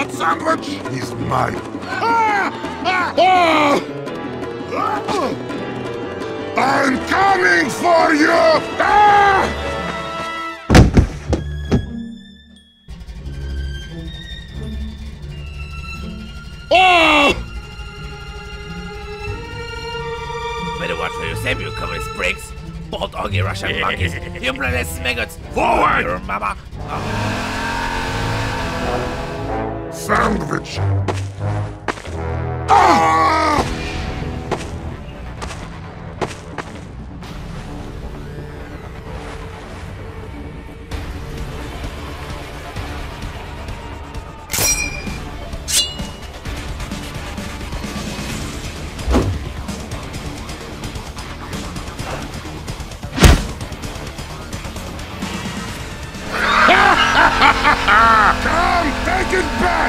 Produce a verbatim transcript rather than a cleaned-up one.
That sandwich is mine. Ah! Ah! Ah! I'm coming for you! Ah! Oh! Better watch for yourself, you communist pricks! Bolt ugly Russian monkeys! You bloody maggots! Forward! Your mama! Oh. Sandvich! Ah! Come, take it back!